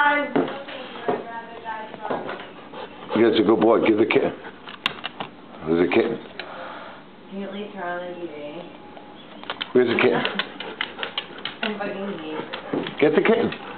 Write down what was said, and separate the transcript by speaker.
Speaker 1: time.
Speaker 2: That's a good boy. Give the kitten. There's a kitten.
Speaker 1: Can you at least turn on the TV?
Speaker 2: Where's the kitten?
Speaker 1: I'm fucking neat.
Speaker 2: Get the kitten.